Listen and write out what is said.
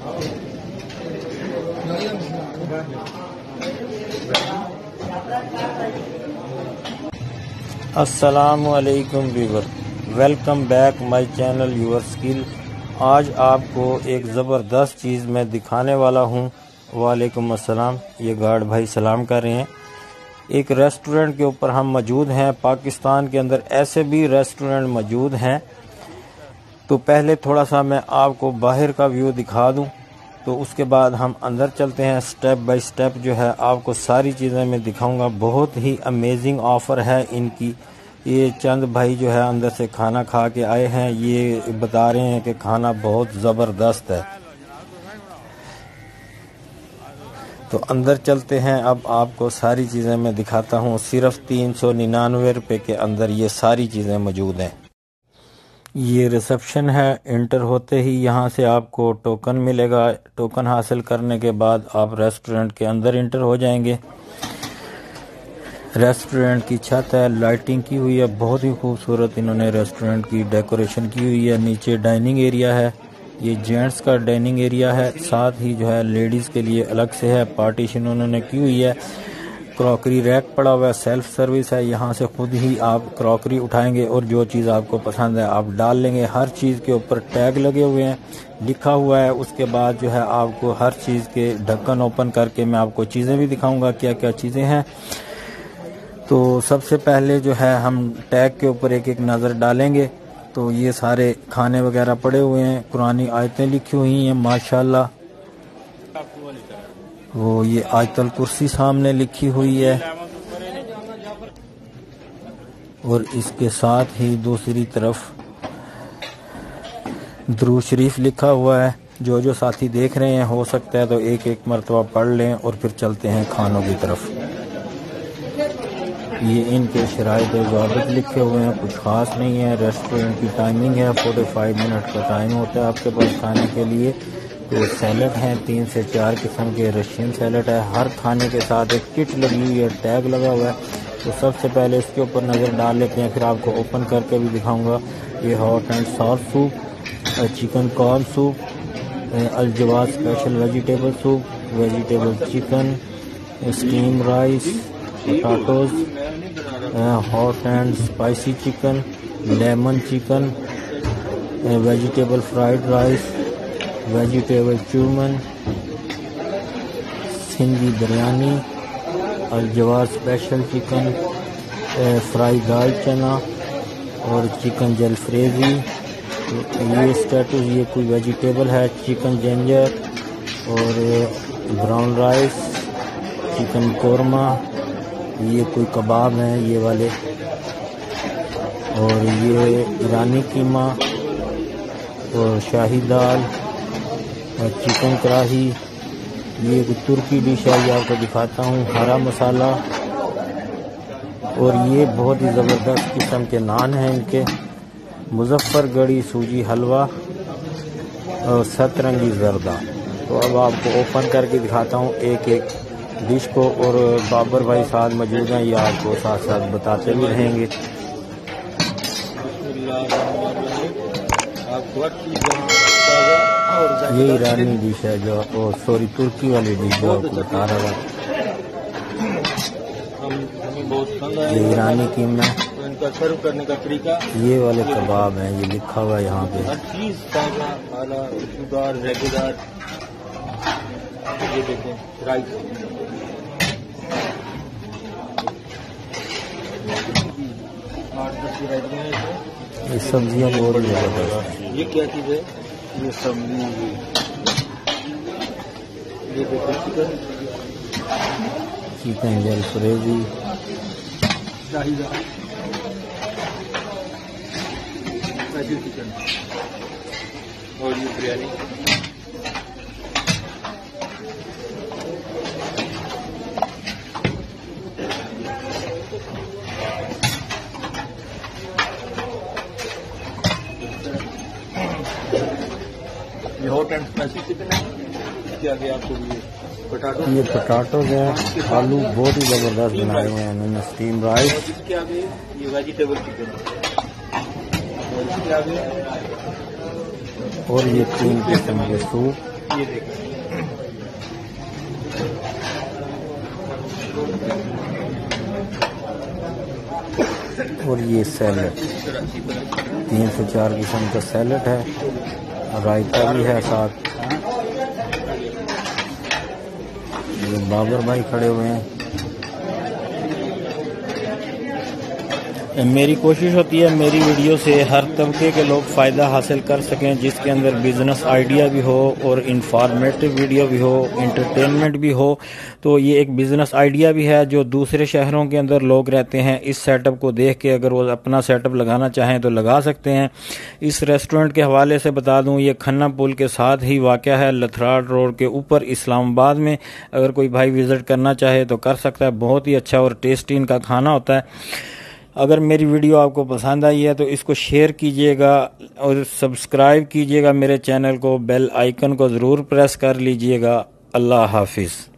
अस्सलामु अलैकुम viewer, welcome back my channel your skill. आज आपको एक ज़बरदस्त चीज़ मैं दिखाने वाला हूँ। वालेकुम अस्सलाम। ये गार्ड भाई सलाम कर रहे हैं। एक रेस्टोरेंट के ऊपर हम मौजूद हैं। पाकिस्तान के अंदर ऐसे भी रेस्टोरेंट मौजूद हैं। तो पहले थोड़ा सा मैं आपको बाहर का व्यू दिखा दूं, तो उसके बाद हम अंदर चलते हैं। स्टेप बाय स्टेप जो है आपको सारी चीज़ें मैं दिखाऊंगा। बहुत ही अमेजिंग ऑफ़र है इनकी। ये चंद भाई जो है अंदर से खाना खा के आए हैं, ये बता रहे हैं कि खाना बहुत ज़बरदस्त है। तो अंदर चलते हैं। अब आपको सारी चीज़ें मैं दिखाता हूँ। सिर्फ 399 रुपये के अंदर ये सारी चीज़ें मौजूद हैं। ये रिसेप्शन है। इंटर होते ही यहाँ से आपको टोकन मिलेगा। टोकन हासिल करने के बाद आप रेस्टोरेंट के अंदर इंटर हो जाएंगे। रेस्टोरेंट की छत है, लाइटिंग की हुई है, बहुत ही खूबसूरत इन्होंने रेस्टोरेंट की डेकोरेशन की हुई है। नीचे डाइनिंग एरिया है, ये जेंट्स का डाइनिंग एरिया है। साथ ही जो है लेडीज़ के लिए अलग से है, पार्टीशन उन्होंने की हुई है। क्रॉकरी रैक पड़ा हुआ है, सेल्फ सर्विस है। यहाँ से खुद ही आप क्रॉकरी उठाएंगे और जो चीज़ आपको पसंद है आप डाल लेंगे। हर चीज़ के ऊपर टैग लगे हुए हैं, लिखा हुआ है। उसके बाद जो है आपको हर चीज़ के ढक्कन ओपन करके मैं आपको चीज़ें भी दिखाऊंगा क्या क्या चीज़ें हैं। तो सबसे पहले जो है हम टैग के ऊपर एक एक नज़र डालेंगे। तो ये सारे खाने वगैरह पड़े हुए हैं, कुरानी आयतें लिखी हुई हैं माशाल्लाह। वो ये आयतल कुर्सी सामने लिखी हुई है और इसके साथ ही दूसरी तरफ दुरूद शरीफ लिखा हुआ है। जो जो साथी देख रहे हैं हो सकता है तो एक एक मरतबा पढ़ लें और फिर चलते हैं खानों की तरफ। ये इनके शराइत ज़ाबित लिखे हुए हैं, कुछ ख़ास नहीं है। रेस्टोरेंट की टाइमिंग है, 45 मिनट का टाइम होता है आपके पास खाने के लिए। तो सैलड हैं 3 से 4 किस्म के। रशियन सैलड है। हर खाने के साथ एक किट लगी हुई है, टैग लगा हुआ है। तो सबसे पहले इसके ऊपर नज़र डाल लेते हैं, फिर आपको ओपन करके भी दिखाऊंगा। ये hot and sauce soup, chicken corn soup, Aljawad special vegetable soup, vegetable chicken, steam rice, potatoes, hot and spicy chicken, lemon chicken, vegetable fried rice, vegetable chowmein, Sindhi biryani, Aljawad special chicken, fry दाल चना और चिकन जलफ्रेजी। ये status ये कोई vegetable है, chicken ginger और brown rice, chicken korma, ये कोई कबाब हैं ये वाले, और ये ईरानी कीमा और शाही दाल और चिकन कढ़ाही। ये एक तुर्की डिश है, ये आपको दिखाता हूँ, हरा मसाला। और ये बहुत ही ज़बरदस्त किस्म के नान हैं इनके। मुजफ्फरगढ़ी सूजी हलवा और सतरंगी जर्दा। तो अब आपको ओपन करके दिखाता हूँ एक एक डिश को, और बाबर भाई साथ मौजूद हैं, ये आपको साथ साथ बताते भी रहेंगे। ये ईरानी डिश है जो, सॉरी तुर्की वाली डिश जो आपको बता रहा था। ये ईरानी कीमा, इनका सर्व करने का तरीका, ये वाले कबाब हैं, ये लिखा हुआ है यहाँ पे। हर चीज ताजा, आला, खुशबूदार, रेगेदार। ये देखें राइस, ये सब्जियाँ बहुत ज़बरदस्त। ये क्या चीज़ है? ये सब्जी, ये देखो चिकन, चिकन जलफ्रेजी, शाही दाल, स्पाइसी चिकन और ये बिरयानी। ये हॉट एंड स्पाइसी चिकन है। क्या गया आपको? ये पोटैटोज हैं, आलू बहुत ही ज़बरदस्त बनाए हुए हैं इन्होंने। स्टीम राइस, इसके आगे ये वेजिटेबल चिकन, और इसके आगे और ये 3 किस्म के सूप, ये देखो और ये सैलड 3 से 4 किस्म का सैलड है, रायता भी है साथ। ये बाबर भाई खड़े हुए हैं। मेरी कोशिश होती है मेरी वीडियो से हर तबके के लोग फ़ायदा हासिल कर सकें, जिसके अंदर बिज़नेस आइडिया भी हो और इंफॉर्मेटिव वीडियो भी हो, इंटरटेनमेंट भी हो। तो ये एक बिज़नेस आइडिया भी है जो दूसरे शहरों के अंदर लोग रहते हैं, इस सेटअप को देख के अगर वो अपना सेटअप लगाना चाहें तो लगा सकते हैं। इस रेस्टोरेंट के हवाले से बता दूं, ये खन्ना पुल के साथ ही वाक़या है, लथराट रोड के ऊपर इस्लामाबाद में। अगर कोई भाई विज़िट करना चाहे तो कर सकता है। बहुत ही अच्छा और टेस्टी इनका खाना होता है। अगर मेरी वीडियो आपको पसंद आई है तो इसको शेयर कीजिएगा और सब्सक्राइब कीजिएगा मेरे चैनल को, बेल आइकन को ज़रूर प्रेस कर लीजिएगा। अल्लाह हाफिज़।